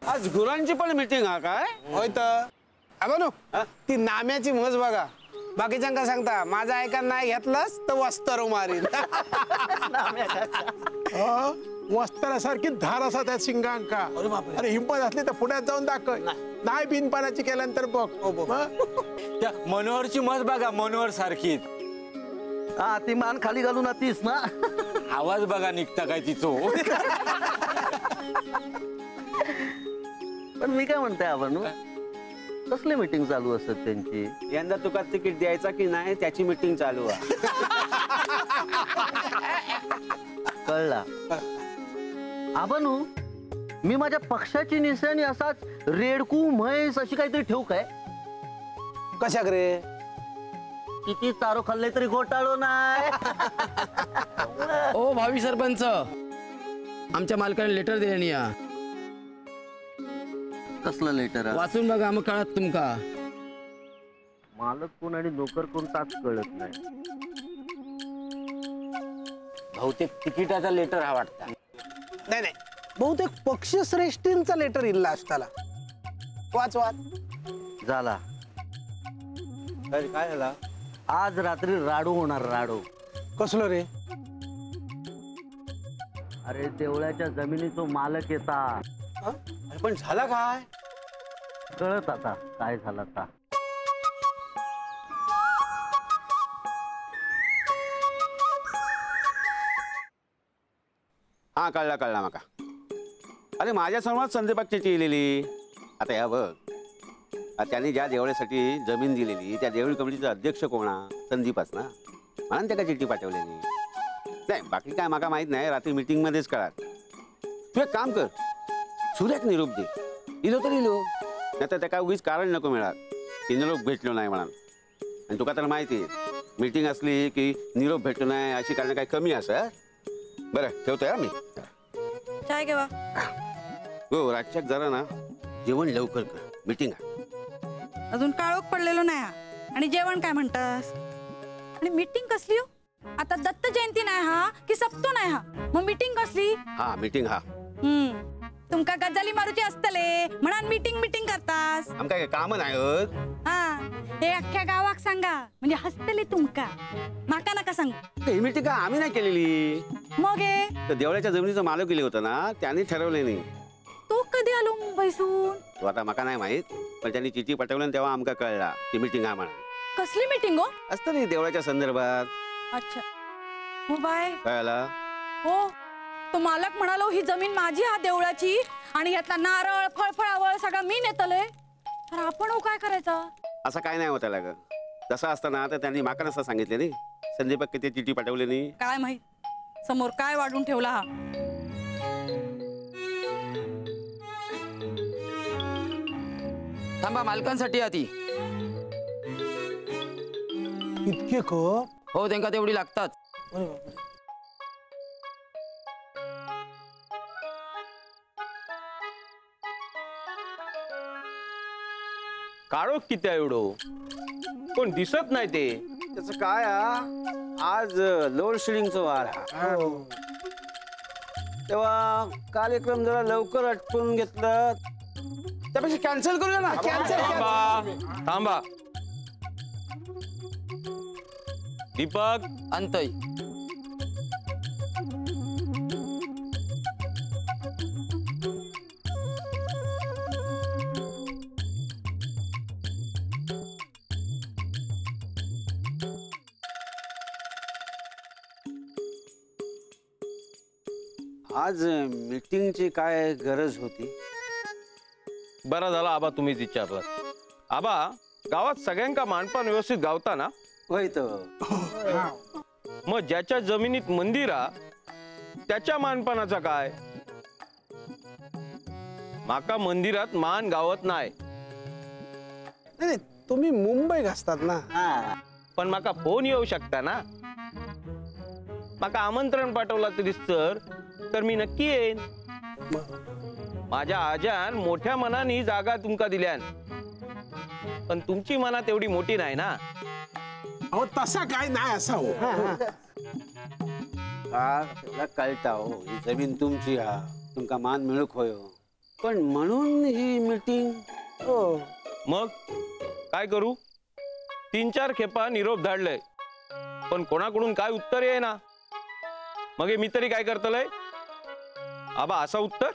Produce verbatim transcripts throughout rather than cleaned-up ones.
आज गुरांची पण मीटिंग हा काय होय तर अबनो ती नाम्याची म्हस बघा बाकीच्यांका सांगता माझा ऐका नाही घेतलास तर वस्तर मारीन वस्त्रासारखी धार असा त्या शिंगांका अरे हिंमत असली तर पुण्यात जाऊन दाखव नाही बिनपानाची केल्यानंतर बघ त्या मनोहरची म्हस बघा मनोहर सारखी हा ती मान खाली घालून आतीस ना आवाज बघा निघता काय तिचो पण मी काय म्हणते आपण कसली मीटिंग चालू असत त्यांची यंदा तुका तिकीट द्यायचा की नाही त्याची मीटिंग चालू आहे कळला आबानू मी माझ्या पक्षाची निशाणी असाच रेडकू म्हैस अशी काहीतरी ठेवू काय कशाक रे किती चारो खाल्ले तरी घोटाळो नाही ओ भावी सरपंच आमच्या मालकाने लेटर दिले नाही या कसलं लेटर वाचून बघा मग कळत तुमका मालक कोण आणि नोकर कोण ताच कळत नाही बहुतेक तिकिटाचा लेटर हा वाटता नाही नाही बहुतेक पक्षश्रेष्ठींचा लेटर इल्ला असताला वाच वाच झाला काय झाला आज रात्री राडू होणार राडू कसलो रे अरे देवळाच्या जमिनीचो मालक येता पण झाला काय कळत आता काय झालं आता हा कळला कळला माका अरे माझ्या समोर संदीपाक चिठी लिहिलेली आता या बघ त्यांनी ज्या देवळासाठी जमीन दिलेली त्या देवळी कमिटीचा अध्यक्ष कोणा संदीपच ना म्हणून त्याला चिठ्ठी पाठवलेली नाही बाकी काय माका माहित नाही रात्री मीटिंग मध्येच कळा तू एक काम कर सूर्याक निरोप दे लिहिलो तर लिहिलो नाही तर त्या उगीच कारण नको मिळाल की निरोप भेटलो नाही म्हणून आणि तुका तर माहिती आहे मीटिंग असली की निरोप भेटलो नाही अशी कारण काही कमी असं बरं ठेवतोय मी चाय घेवा हो रातच्याक जरा ना जेवण लवकर कर मीटिंग आहे अजून काळोख पडलेलो नाही हा आणि जेवण काय म्हणतास आणि मीटिंग कसली हो आता दत्त जयंती नाही हा की सप्तो नाही हा मग मीटिंग कसली हा मीटिंग हा हम्म तुमका गजाली मारूची असतले म्हणून मीटिंग मीटिंग करतास आमका काय काम नाही होत हा हे अख्ख्या गावाक सांगा म्हणजे हसतले तुमका माका नका सांग ही मीटिंग का आम्ही नाही केलेली मग हे तर देवळाच्या जमिनीचं मालक गेले होतं ना त्यांनी ठरवले नाही तू कधी आलो मुंबईसून तो आता माका नाही माहित पण त्यांनी चिठी पाठवली तेव्हा आमका कळला की मीटिंग हा म्हणा कसली मीटिंग हो असतं नाही देवळाच्या संदर्भात अच्छा हो बाय कळला हो तो मालक म्हणालो ही जमीन माझी हा देवळाची आणि यातला नारळ फळफळावळ सगळं मी नेतले तर आपण हो काय करायचं असं काय नाही होतं ग जसं असतं ना तर त्यांनी माका नसतं सांगितले नाही संदीपक किती चिठी पाठवली नाही काय माहित समोर काय वाढून ठेवला हा थांबा मालकांसाठी आधी इतके कप हो त्यांना तेवढी लागतात काळोख किती आहे एवढं कोण दिसत नाही ते त्याचं काय आज लोड शेडिंगचा वार हा तेव्हा कार्यक्रम जरा लवकर आटपून घेतला त्यापेक्षा कॅन्सल करूया ना कॅन्सल थांबा थांबा दीपक अंतय आज मीटिंगची काय गरज होती बरा झाला आबा तुम्हीच विचारलं आबा गावात सगळ्यांका मानपान व्यवस्थित गावता ना होय तो मग ज्याच्या जमिनीत मंदिर आ त्याच्या मानपानाचा काय माका मंदिरात मान गावत नाही नाही तुम्ही मुंबई असतात ना पण माका फोन येऊ शकता ना माका आमंत्रण पाठवला तरी सर तर मी नक्की येईन माझ्या आजान मोठ्या मनाने जागा तुमका दिल्यान पण तुमची मना तेवढी मोठी नाही ना अहो तसा काय नाही असा हो हा त्याला कळता हो ही जमीन तुमची हा तुमका मान मिळूक होय पण म्हणून ही मीटिंग. हो. मग काय करू? तीन चार खेपा निरोप धाडलंय, पण कोणाकडून काय उत्तर ये ना. मग हे मी तरी काय करतलंय? आबा असं उत्तर?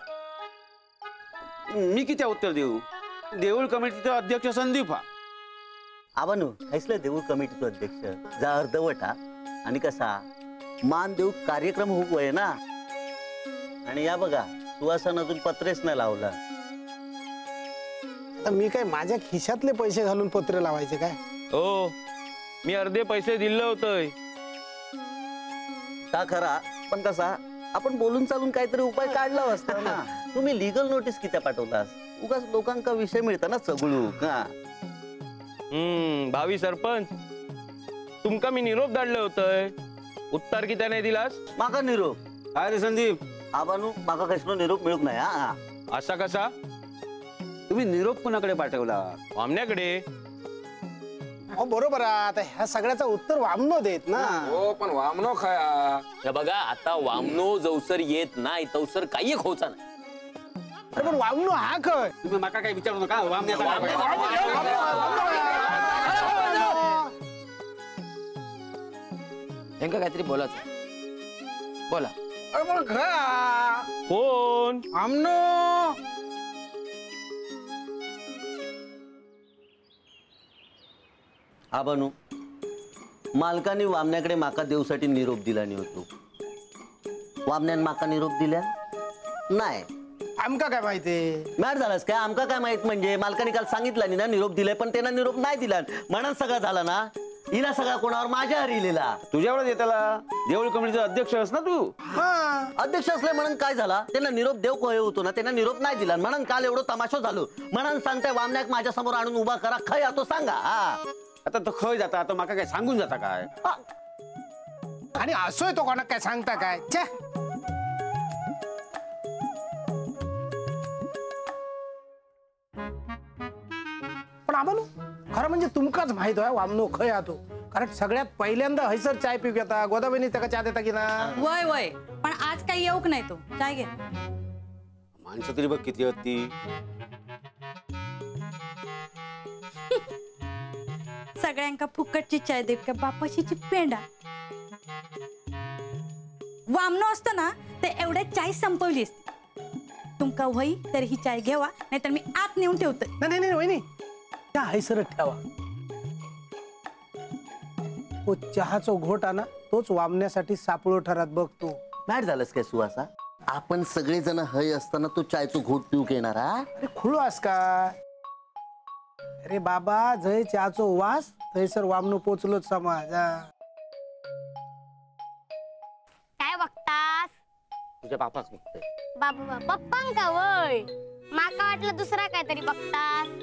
मी किती उत्तर देऊ? देऊळ कमिटीचा अध्यक्ष संदीप हा. आबानू हैसलं देऊ कमिटीचा अध्यक्ष जा अर्धवट हा. आणि कसा मान देऊ कार्यक्रम होऊय ना. आणि या बघा सुवासन अजून पत्रेच नाही लावला. मी काय माझ्या खिशातले पैसे घालून पत्रे लावायचे काय? हो, मी अर्धे पैसे दिले होते. का खरा, पण कसा आपण बोलून चालून काहीतरी उपाय काढला असता ना. तुम्ही लीगल नोटीस किती पाठवलास? उगाच लोकांका विषय मिळता ना चगळू का. हम्म भावी सरपंच, तुमका मी निरोप धाडले होते, उत्तर किती नाही दिलास? माका निरोप काय रे संदीप? आबानू माका कसलो निरोप मिळत नाही. हा असा कसा? तुम्ही निरोप कुणाकडे पाठवला? आमण्याकडे. हो बरोबर आहे. आता ह्या सगळ्याचं उत्तर वामनो देत ना. हो पण वामनो खाया. हे बघा आता वामनो जवसर येत नाही तवसर काही होचा नाही. अरे पण वामनो हा खय. तुम्ही माका काय विचारू नका. वामण्याचा काय पाहिजे? यांका काहीतरी बोलायचं. बोला. अरे पण खा कोण? वामनो. आबानू मालकाने वामण्याकडे माका देऊसाठी निरोप दिला नाही होतो. वामण्यान माका निरोप दिल्या नाही. आमका काय माहिती? मॅट झालास काय? आमका काय माहित म्हणजे मालकाने काल सांगितलं नाही ना निरोप दिलाय, पण त्यांना निरोप नाही दिला म्हणून सगळं झाला ना. हिला सगळा कोणावर माझ्यावर लिहिलेला. तुझ्यावर येताला देऊळ कमिटीचा अध्यक्ष अस ना तू. अध्यक्ष असले म्हणून काय झाला? त्यांना निरोप देव कोय होतो ना, त्यांना निरोप नाही दिला म्हणून काल एवढं तमाशा झालो. म्हणून सांगताय वामण्याक माझ्या समोर आणून उभा करा. खय तो सांगा. आता तो खय जाता आता माका काय सांगून जाता काय? आणि असोय तो कोणाक काय सांगता काय? छे. पण आम्हाला खरं म्हणजे तुमकाच माहित आहे वामनो खय आतो. कारण सगळ्यात पहिल्यांदा हैसर चाय पिऊ घेता. गोदावरी त्याका चहा देता की ना? वय वय पण आज काही येऊक नाही तो. चाय घे. माणसं तरी बघ किती होती. सगळ्यांका फुकटची चाय देत का बापाशी पेंडा. वामनो असतो ना ते एवढ्या चाय संपवली असते. तुमका वही तर ही चाय घेवा, नाहीतर मी आत नेऊन ठेवतो. नाही नाही वहिनी त्या हैसरच ठेवा. तो चहाचा घोट आणा तोच वामण्यासाठी सापळो ठरत बघतो. मॅट झालंस काय सुवासा? आपण सगळेजण हय असताना तो चायचो घोट पिऊ घेणार. अरे खुळू आस का? अरे बाबा जय चहाचो वास थैसर वामनो पोचलोच समाज. काय बघतास? तुझ्या बापाच बघतोय. बाबा पप्पांका वय. माका वाटलं दुसरा काहीतरी बघतास.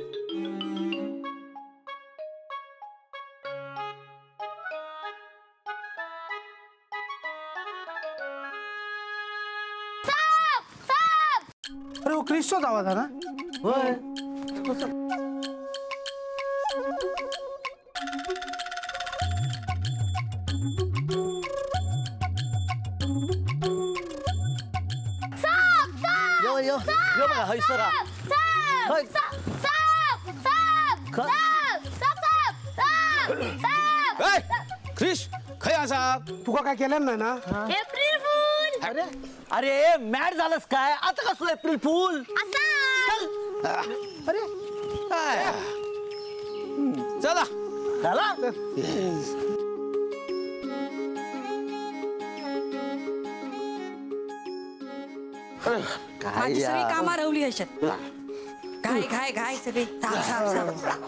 अरे वो क्रिस्टोच आवाज आहे ना? होय. यो यो यो बघा हैसरा. क्रिश खय असा तुका काय केलं नाही ना? April fool. अरे अरे मॅट झालंस काय? आता कसलं एप्रिल फूल? अरे चला झाला. माझी सगळी कामा रवली अशात. घाय घाय घाय सगळी. थांब थांब थांब.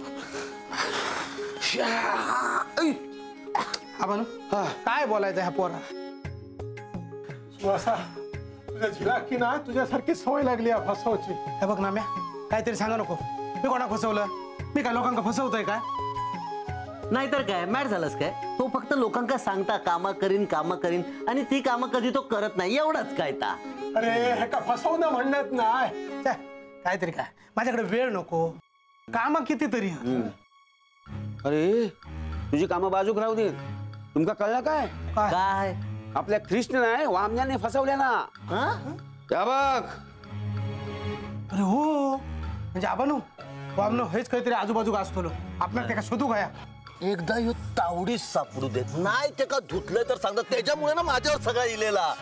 आपण काय बोलायचं ह्या पोरा? सुवासा तुझ्या झिलाकी ना तुझ्यासारखी सवय लागली आहे फसवायची. हे बघ ना म्या काहीतरी सांगा नको. मी कोणा फसवलं? मी काय लोकांना फसवतोय काय? नाहीतर काय मॅट झालंस काय? तो फक्त लोकांका सांगता कामा करीन कामा करीन आणि ती कामं कधी तो करत नाही. एवढंच काय ता. अरे हे का फसवणं म्हणण्यात नाही. छे, काहीतरी काय माझ्याकडे वेळ नको. काम किती तरी. अरे तुझी कामं बाजूक राहू दे. तुमका कळलं काय? काय? आपल्या कृष्ण नाही वामण्याने फसवल्या ना. हा? त्या बघ अरे हो म्हणजे आबानू वामनो हेच काहीतरी आजूबाजू असतो आपल्याला त्याला शोधू गया एकदा ह्यो तावडीच सापडू देत नाही ते का धुतलं तर सांगतात त्याच्यामुळे ना माझ्यावर सगळा इलेला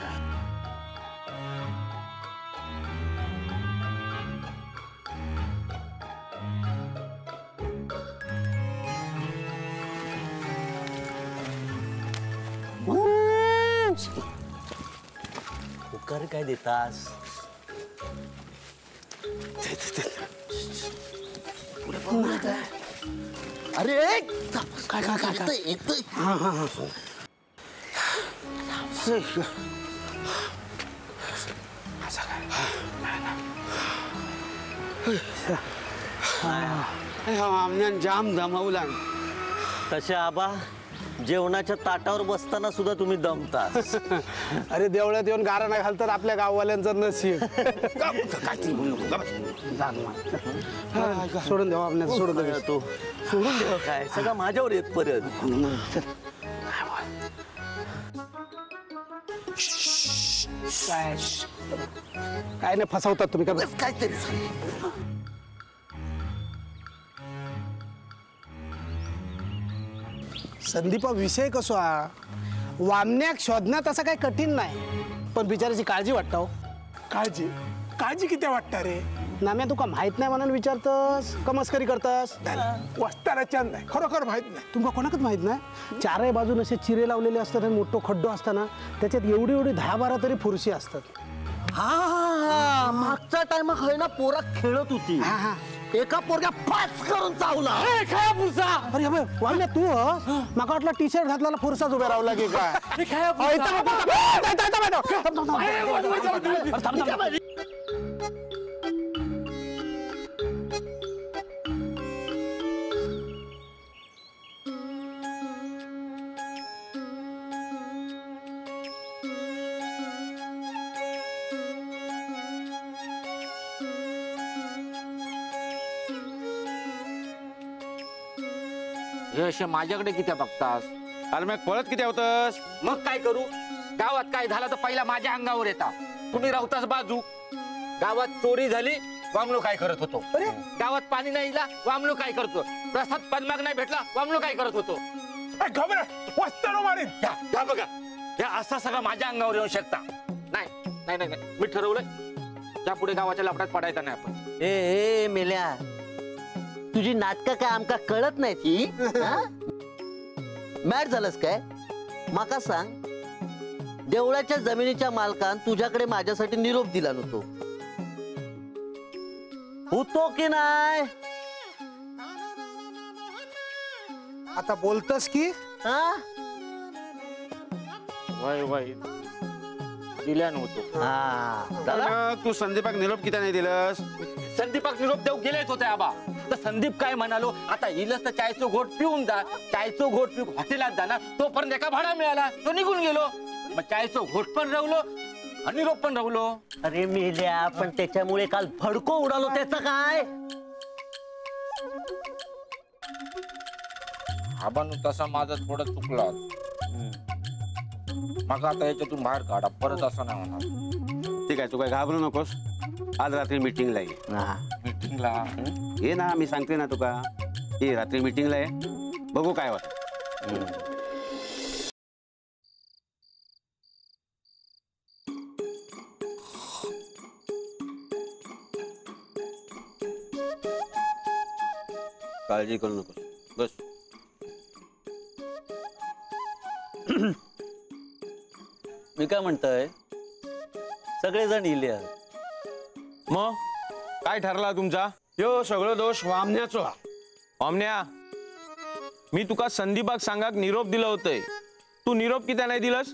उकार काय देतास अरे काय काय काय काय येतोय हा हा हा आमण्यान जाम दमावला तसे आबा जेवणाच्या ताटावर बसताना सुद्धा तुम्ही दमता अरे देवळात येऊन गारा नाही घालतात आपल्या गाववाल्यांचं नशीब सोडून देऊ आपल्या सोडून देऊ तो सोडून देऊ काय सगळं माझ्यावर येत परत काय काय नाही फसवतात तुम्ही काय काहीतरी संदीपा विषय कसो हा वामण्याक शोधण्यात असं काही कठीण नाही पण बिचाराची काळजी वाटतो काळजी काळजी किती वाटतं रे नाम्या तुका माहित नाही म्हणून विचारतस का मस्करी करतस वस्ताला चंद नाही खरोखर माहित नाही तुमका कोणाकच माहित नाही चारही बाजून असे चिरे लावलेले असतात आणि मोठं खड्डो असताना त्याच्यात एवढी एवढी दहा बारा तरी फुरशी असतात हा मागच्या टायमा खय ना पोरा खेळत होती एका पोरग्या पाच करून चावला अरे अबे वामण्या तू माका वाटलं टी शर्ट घातलेला फुरसाच उभ्या राहू लागे काय हे माझ्याकडे किती बघतास अरे मग पळत किती होतस मग काय करू गावात काय झालं तर पहिला माझ्या अंगावर येता तुम्ही राहतास बाजू गावात चोरी झाली वामलो काय करत होतो गावात पाणी नाही इला वामलो काय करतो प्रसाद पनमाग नाही भेटला वामलो काय करत होतो घाबरा वस्ताला मारेन या बघा या असा सगळा माझ्या अंगावर येऊ शकता नाही नाही नाही मी ठरवलंय त्या पुढे गावाच्या लफड्यात पडायचा नाही आपण ए ए मेल्या तुझी नाटकं काय आमका कळत नाही ती मॅट झालंस काय माका सांग देवळाच्या जमिनीच्या मालकान तुझ्याकडे माझ्यासाठी निरोप दिला नव्हतो होतो की नाही आता बोलतस की हा वय वय दिल्या नव्हतो हा दादा तू संदीपाक निरोप किती नाही दिलंस संदीपाक निरोप देऊ गेलेच होते आबा तर संदीप काय म्हणालो आता इलस तर चायचं घोट पिऊन जा चायचं घोट पिऊन हॉटेलात जाणार तोपर्यंत एका भाडा मिळाला तो निघून गेलो मग चायचं घोट पण राहलो आणि निरोप पण राहलो अरे मेल्या पण त्याच्यामुळे काल भडको उडालो त्याचं काय आबानू तसा माझा थोडं चुकला मग आता याच्यातून बाहेर काढा परत असं नाही होणार ठीक आहे तू काय घाबरू नकोस आज रात्री मीटिंगला ये मीटिंगला ये ना मी सांगते ना तुका ये रात्री मीटिंगला आहे बघू काय होत काळजी करू नकोस बस मी काय म्हणतोय सगळेजण इले मग काय ठरला तुमचा यो सगळं दोष वामण्याचो ओमन्या मी तुका संदीपाक सांगाक निरोप दिलं होतंय तू निरोप किती नाही दिलंस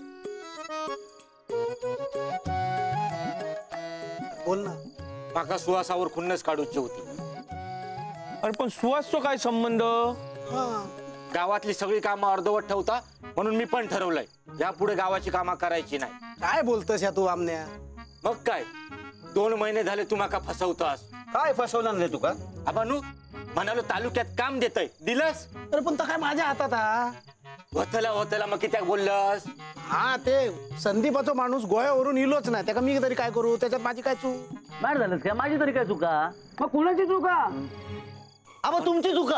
बोल ना माका सुवासावर खुन्नस काढूची होती अरे पण सुहासचा काय संबंध गावातली सगळी कामं अर्धवट ठेवता म्हणून मी पण ठरवलंय यापुढे गावाची कामं करायची नाही काय बोलतस या तू वामण्या मग काय दोन महिने झाले तू माका फसवतास काय फसवलं रे तुका आबानू म्हणालो तालुक्यात काम देतय दिलंस अरे पण तर काय माझ्या हातात हा होतला होतला मग कित्याक बोललास हा ते संदीपाचा माणूस गोव्यावरून इलोच नाही त्याका मी तरी काय करू त्याच्यात माझी काय चूक मॅड झालंस काय? माझी तरी काय चुका? मग कुणाची चुका? आबा तुमची चुका.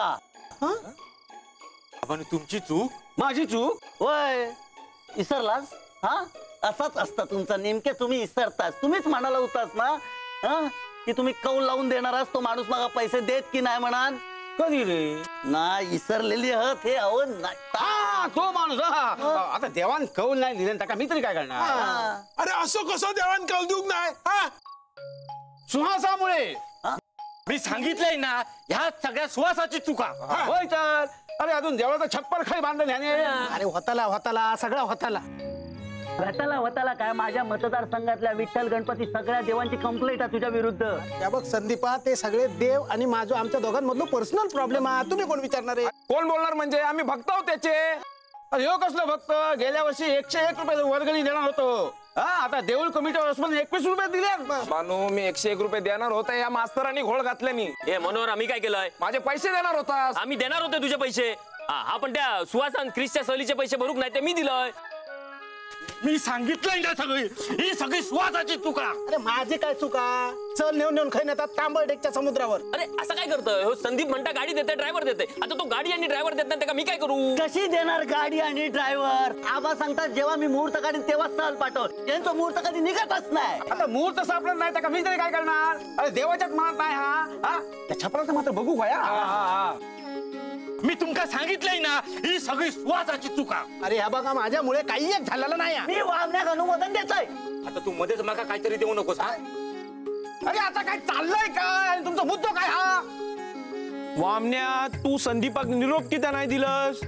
आपण तुमची चूक? माझी चूक? होय, इसरलास? हा, असाच असता तुमचा. नेमके तुम्ही इसरतास. तुम्हीच म्हणाला होतास ना हा की तुम्ही कौल लावून देणारास तो माणूस मला पैसे देत की नाही म्हणान. कधी रे? ना इसरलेली हत हे अहो नाही. हा, तो माणूस. हा. आता देवान कौल नाही दिले टाका, मी तरी काय करणार? अरे असं कसं देवान कौल देऊ नाही? हा, सुहासामुळे. मी सांगितलंय ना, ह्या सगळ्या सुवासाची चुका. होय तर. अरे अजून देवळाचा छप्पर खाली बांधलं ह्याने. अरे होताला होताला सगळा होताला. घटाला होताला काय? माझ्या मतदारसंघातल्या विठ्ठल गणपती सगळ्या देवांची कंप्लेंट आहे तुझ्या विरुद्ध. या बघ संदीपा, ते सगळे देव आणि माझं आमच्या दोघांमधलं पर्सनल प्रॉब्लेम आहे. तुम्ही कोण विचारणार आहे? कोण बोलणार म्हणजे? आम्ही भक्त आहोत त्याचे. अरे हो कसलं भक्त? गेल्या वर्षी एकशे एक रुपये वर्गणी देणार होतो. हा, आता देऊळ कमिटीवर असं एकवीस रुपये दिले. मानू मी एकशे एक रुपये देणार होता, या मास्तरांनी घोळ घातल्यानी. ए मनोहर, आम्ही काय केलंय? माझे पैसे देणार होता. आम्ही देणार होते तुझे पैसे. हा पण त्या सुहासान क्रिसच्या सहलीचे पैसे भरूक नाही ते मी दिलंय. मी सांगितलंय ना, सगळी ही सगळी सुवासाची चुका. अरे माझी काय चुका? चल नेऊन नेऊन खाईन येतात तांबरडेकच्या समुद्रावर. अरे असं काय करतोय हो? संदीप म्हणता गाडी देते, ड्रायव्हर देते. आता तो गाडी आणि ड्रायव्हर देत नाही, मी काय करू? कशी देणार गाडी आणि ड्रायव्हर? आबा सांगतात जेव्हा मी मुहूर्त काढीन तेव्हा सहल पाठव. यांचं मुहूर्त कधी निघतच नाही. आता मुहूर्त सापडत नाही तर मी तरी काय करणार? अरे देवाच्याच मनात नाही हा. हा, त्या छपराचं मात्र बघू का? मी तुमका सांगितलंय ना, ही सगळी सुवासाची चुका. अरे ह्या बघा, माझ्यामुळे काही एक झालेलं नाही. मी वामण्यात अनुमोदन देतोय. आता तू मध्येच माका काहीतरी देऊ नकोस. हा, अरे आता काय चाललंय काय? आणि तुमचा मुद्दा काय हा? वामण्या, तू संदीपाक निरोप किती नाही दिलंस?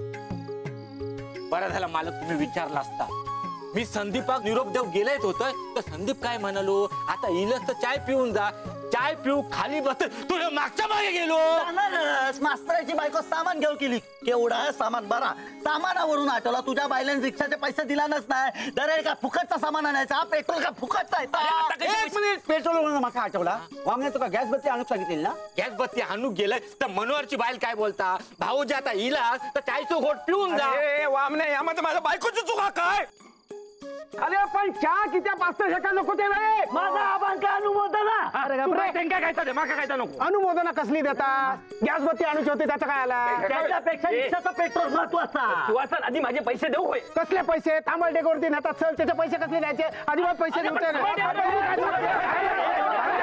बरं झालं मालक तुम्ही विचारला असता. मी संदीपाक निरोप देव गेलेत होतं, तर संदीप काय म्हणालो, आता इलस तर चाय पिऊन जा. चाय पिऊ खाली बस, तुझ्या मागच्या मागे गेलो. मास्तराची बायको सामान घेऊ केली. केवढा सामान? बरा सामानावरून आठवला. तुझ्या बायलांनी रिक्षाचे पैसे दिलानच नाही. दर का फुकटचा सामान आणायचा? पेट्रोल का फुकटचा आहे? एक मिनिट, पेट्रोल माका आठवला. वामने तुका गॅस बत्ती आणून सांगितली ना? गॅस बत्ती आणून गेलाय तर मनोहरची बाईल काय बोलता, भाऊजी आता इलास तर चायचं घोट पिऊन जा. वामने, यामध्ये माझ्या बायकोची चुका काय? अरे पण चहा किती पाच सेकंड नको ते रे. माझा आबांक अनुमोदन. अनुमोदना कसली देता? गॅस बत्ती आणूची होती, त्याचं काय आला? त्याच्यापेक्षा रिक्षाचा पेट्रोल महत्वाचा. सुहासन आधी माझे पैसे देऊ होय. कसले पैसे? तांबरडेकवरती नेतात चल, त्याचे पैसे कसले द्यायचे? अजिबात पैसे देऊचे नाही.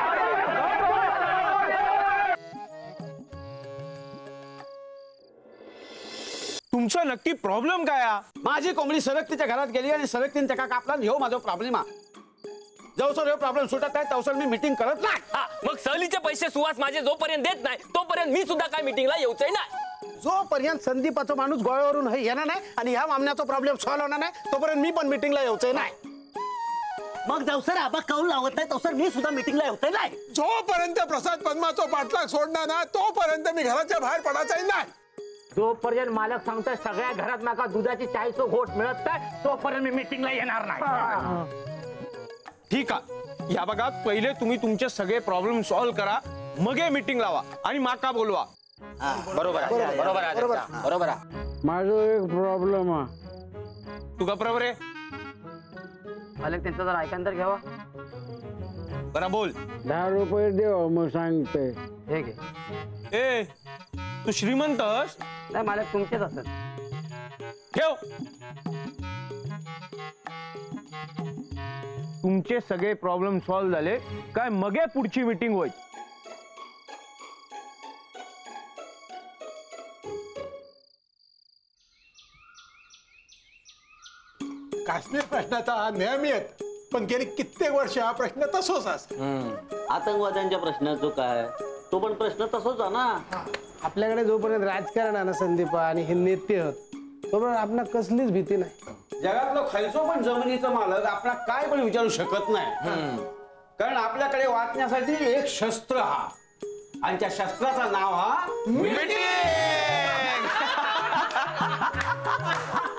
तुमचं नक्की प्रॉब्लेम काय? माझी कोंबडी सरकतीच्या घरात गेली आणि सरकतीन त्या कापला. ह्यो माझा प्रॉब्लेम हा. जवसर ह्यो प्रॉब्लेम सुटत नाही तवसर मी मीटिंग करत नाही. हा, मग सहलीचे पैसे सुहास माझे जोपर्यंत देत नाही तोपर्यंत मी सुद्धा काय मीटिंगला येऊच नाही. जोपर्यंत संदीपाचा माणूस गोळ्यावरून येणार नाही आणि ह्या मामण्याचा प्रॉब्लेम सॉल्व्ह होणार नाही तोपर्यंत मी पण मीटिंगला येऊच नाही. मग जवसर आबा कौल लावत नाही तवसर मी सुद्धा मीटिंगला येऊच नाही. जोपर्यंत प्रसाद पद्माचा पाठलाग सोडणार ना तोपर्यंत मी घराच्या बाहेर पडायचं नाही. जोपर्यंत मालक सांगतोय सगळ्या घरात माका दुधाची चायचं घोट मिळत नाही तोपर्यंत मी मीटिंगला येणार नाही. ठीक आहे, या बघा पहिले तुम्ही तुमचे सगळे प्रॉब्लेम सॉल्व्ह करा, मग हे मीटिंग लावा आणि माका बोलवा. बरोबर आहे, बरोबर आहे, बरोबर आहे. माझं एक प्रॉब्लेम आहे. तू का बरोबर आहे? मालक त्यांचा जर ऐकान तर घ्यावा. बरा बोल. दहा रुपये देव मग सांगते. हे घे. ए तू श्रीमंत आहेस? नाही मालक तुमचेच असत. ठेव. तुमचे सगळे प्रॉब्लेम सॉल्व्ह झाले काय मगे पुढची मीटिंग होईल. काश्मीर प्रश्नाचा नेहमी येत, पण गेली कित्येक वर्ष हा प्रश्न तसोच असतो. आतंकवाद्यांच्या प्रश्नाचं काय? तो पण प्रश्न तसोच आहे ना. आपल्याकडे जोपर्यंत राजकारण आहे ना संदीपा आणि हे नेते होत तोपर्यंत आपल्याला कसलीच भीती नाही. जगातलं खायचो पण जमिनीचा मालक आपला काय पण विचारू शकत नाही, कारण आपल्याकडे वाचण्यासाठी एक शस्त्र हा आणि त्या शस्त्राचं नाव हा मीटिंग.